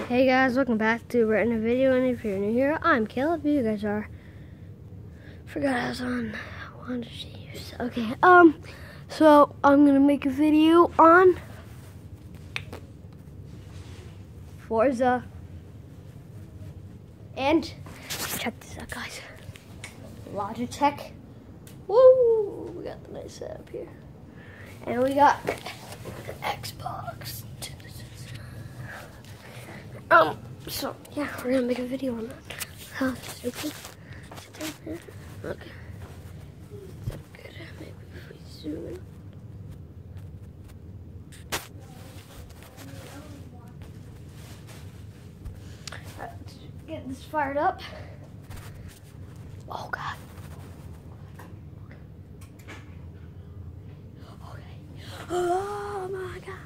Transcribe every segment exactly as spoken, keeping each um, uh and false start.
Hey guys, welcome back to Written a Video, and if you're new here, I'm Caleb. You guys are. Forgot I was on Wonder Chiefs. Okay, um, so I'm gonna make a video on Forza. And check this out, guys. Logitech. Woo! We got the nice setup here. And we got the Xbox. Um, so, yeah, we're gonna make a video on that. How stupid. Stupid. Okay. Is that good? Maybe if we zoom in. Alright, let's get this fired up. Oh, God. Okay. Oh, my God.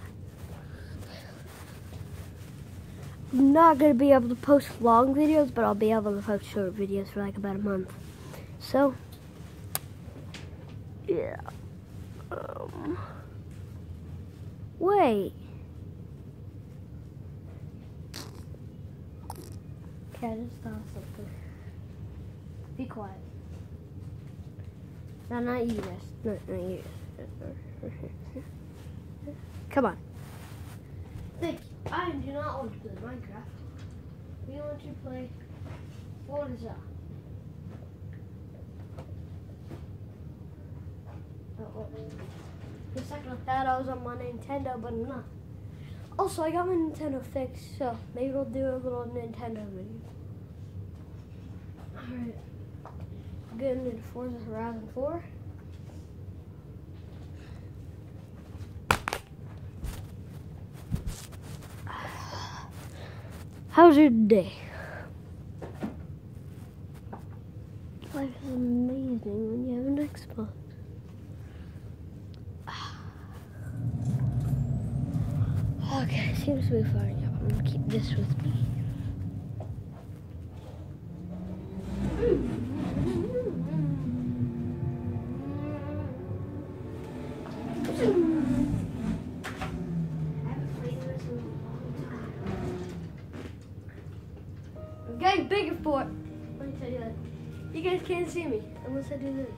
I'm not going to be able to post long videos, but I'll be able to post short videos for like about a month. So, yeah. Um, wait. Okay, I just thought of something. Be quiet. No, not you guys. No, not you guys. Come on. Thank you. I do not want to play Minecraft. We want to play Forza. Oh, oh. For a second I thought I was on my Nintendo, but I'm not. Also, I got my Nintendo fixed, so maybe we'll do a little Nintendo video. Alright. Getting into Forza Horizon four. How's your day? Life is amazing when you have an Xbox. Okay, seems to be firing up. I'm gonna keep this with me. I'm getting bigger for it. Let me tell you that. You guys can't see me unless I do this.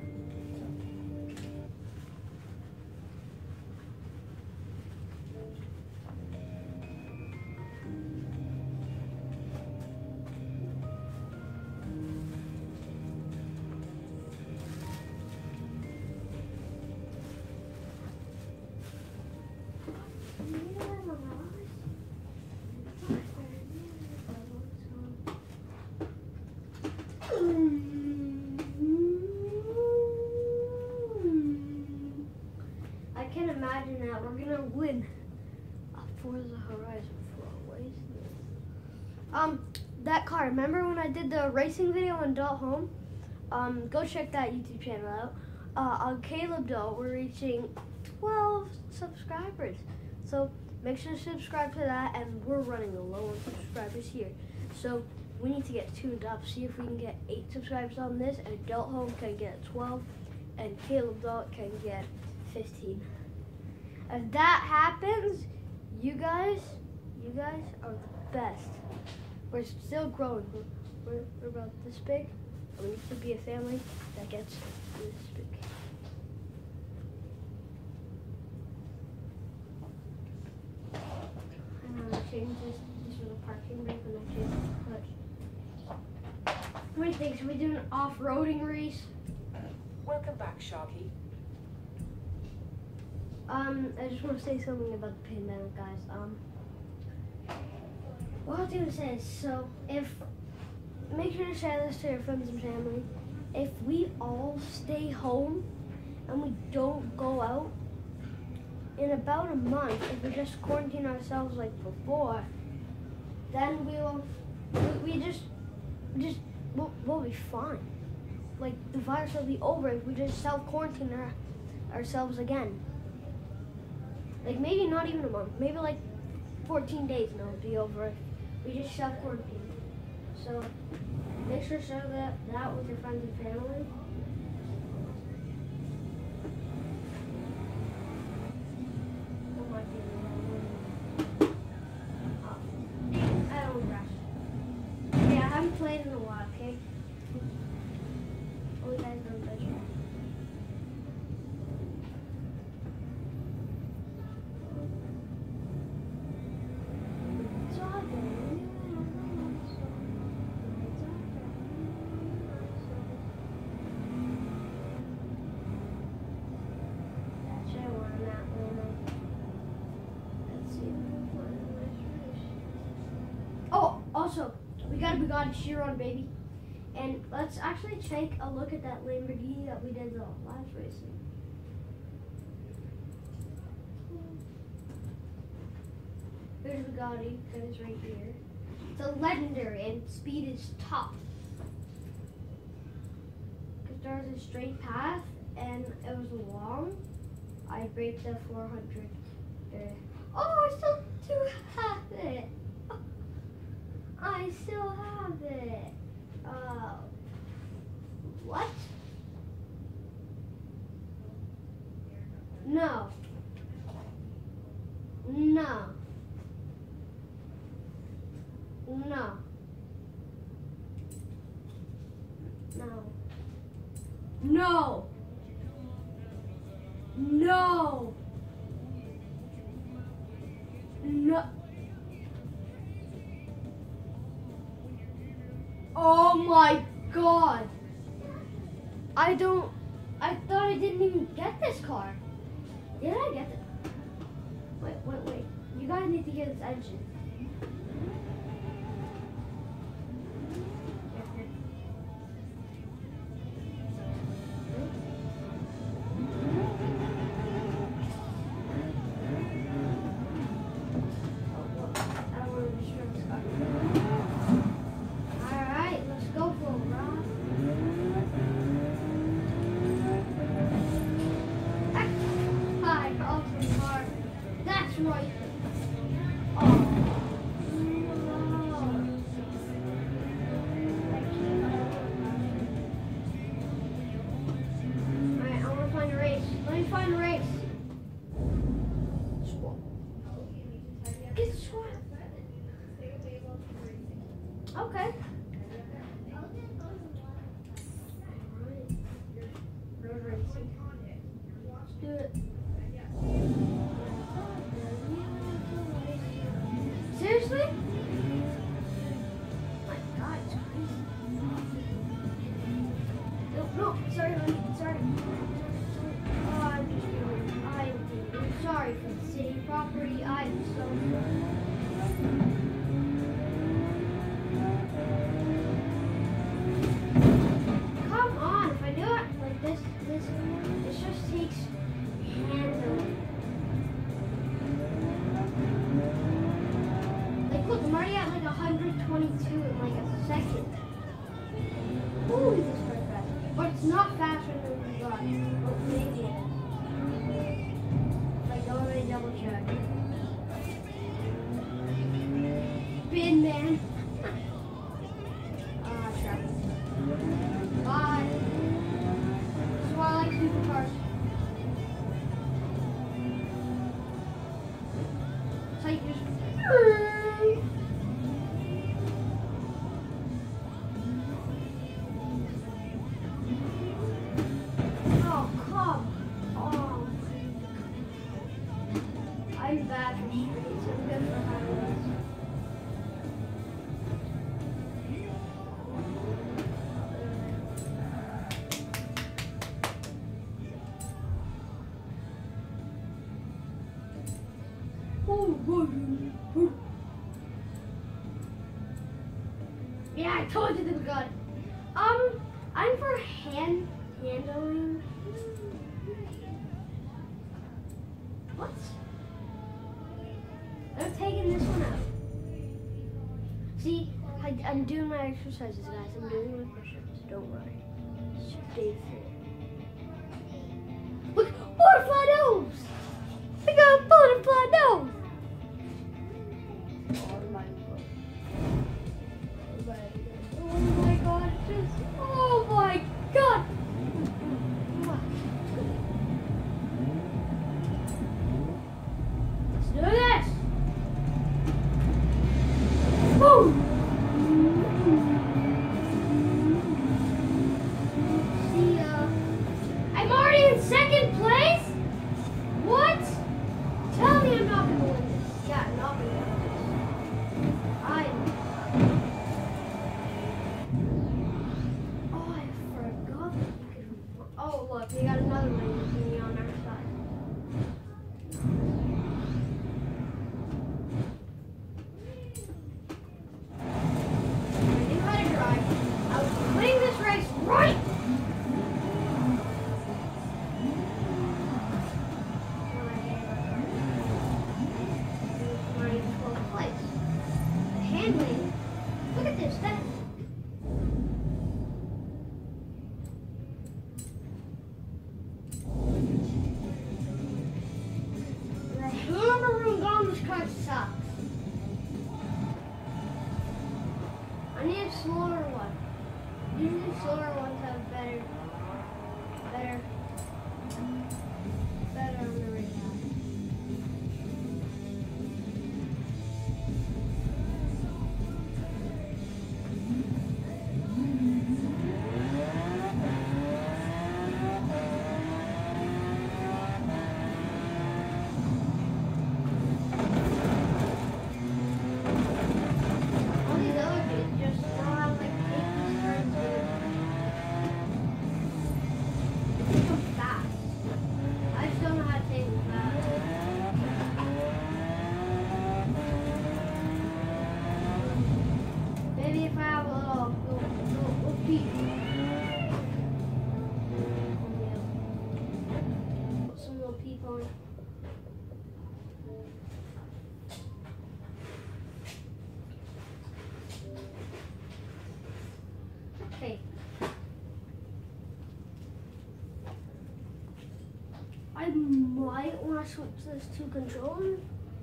I can imagine that we're gonna win a Forza Horizon four race. Um, that car. Remember when I did the racing video on Adult Home? Um, go check that YouTube channel out. Uh, on Caleb Doe, we're reaching twelve subscribers. So make sure to subscribe to that, and we're running low on subscribers here. So we need to get tuned up. See if we can get eight subscribers on this, and Adult Home can get twelve, and Caleb Doe can get fifteen. If that happens, you guys, you guys are the best. We're still growing. We're, we're, we're about this big. We need to be a family that gets this big. I'm gonna change this. This was a parking brake when I changed the clutch. What do you think? Should we do an off-roading race? Welcome back, Sharky. Um, I just want to say something about the pandemic, guys. Um, what I was gonna say is, so if make sure to share this to your friends and family. If we all stay home and we don't go out, in about a month, if we just quarantine ourselves like before, then we'll we, we just just we'll, we'll be fine. Like the virus will be over if we just self quarantine our, ourselves again. Like maybe not even a month, maybe like fourteen days and it'll be over if we just self quarantine. So make sure to share that, that with your friends and family. Oh my goodness. explain in a while, okay? Oh, you guys know the bedroom. Also, we got a Bugatti Chiron, baby. And let's actually take a look at that Lamborghini that we did the last racing. There's Bugatti, that is right here. It's a legendary and speed is top. Because there was a straight path and it was long. I braked the four hundred there. Oh, I still do have it. I still have it. Uh, what? No. No. No. No. No. No. No. Oh my God. I don't, I thought I didn't even get this car. Did I get it? Wait, wait, wait. You guys need to get this engine. Right. Oh. Alright, I want to find a race. Let me find a race. Squat. Get the squat. Okay. Road racing. Let's do it. Seriously? Oh my God, it's crazy. No, no, sorry, honey, sorry. Oh, I'm just kidding. I'm kidding. I'm sorry for the city property. I'm so sorry. Come on, if I do it like this, this, this just takes handling. Look, I'm already at like one hundred twenty-two in like a second. Ooh, this is quite fast. But it's not faster than we got. Well, maybe it is. Like, don't really double check. Bin man. Ah, traffic. Bye. This is why I like supercars. It's like just. I'm bad for streets. I'm good for highways. Yeah, I told you that we got it. Um, I'm for hand handling. What? I'm taking this one out. See, I, I'm doing my exercises, guys. I'm doing my push-ups. Don't worry. Stay fit. Look, butterfly nose! I got a butterfly nose! Oh my God. Oh my God. Just, oh my God. Let's do this. Boom. handling. Look at this. That. The hammer room on this car sucks. I need a slower one. Usually slower ones have better, better, better on the radar. All these other kids just know how to like take these turns with it's so fast. I just don't know how to take them fast. Maybe if I have a little little little, little peep. Put some little peep on it. Okay. I might want to switch this to controller.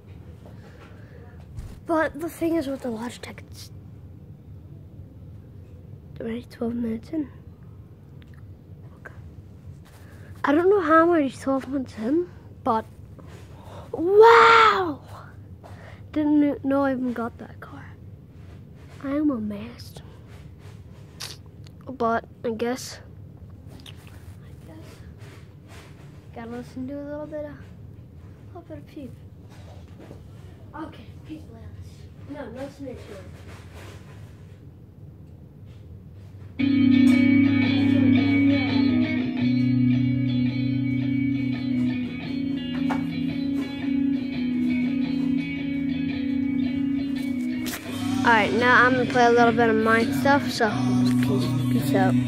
But the thing is with the Logitech, it's already twelve minutes in. Okay. I don't know how I'm already twelve minutes in, but wow! Didn't know I even got that car. I am amazed. But I guess, I guess, gotta listen to a little bit of, a little bit of peep. Okay, peep last. No, no snitch here. Alright, now I'm gonna play a little bit of my stuff, so peace, peace out.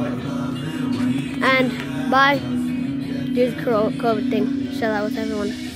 And bye. Do the COVID thing. Share that with everyone.